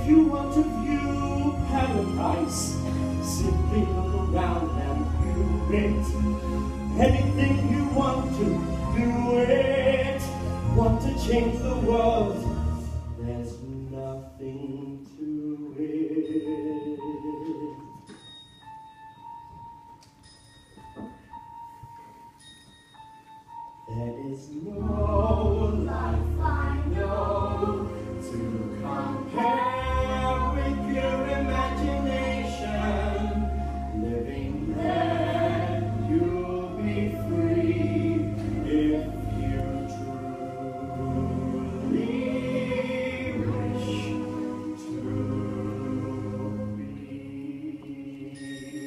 If you want to view paradise, simply look around and view it. Anything you want to do it. Want to change the world, there's nothing to it. There is no life I know to compare with your imagination. Living there, you'll be free if you truly wish to be.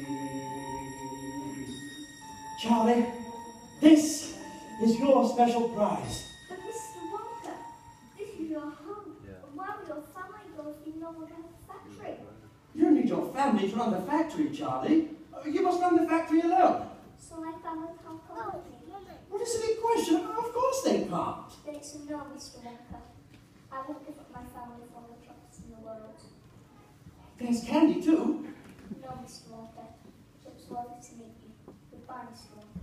Charlie, this is your special prize. But Mr. Wonka, this is your home. And where will your family go if you no longer have a factory? You don't need your family to run the factory, Charlie. You must run the factory alone. So my family can't come with me? What a silly question. Of course they can't. Then it's a no, Mr. Wonka. I won't give up my family for all the chocolates in the world. There's candy too. No, Mr. Wonka. It was lovely to meet you. Goodbye, Mr. Wonka.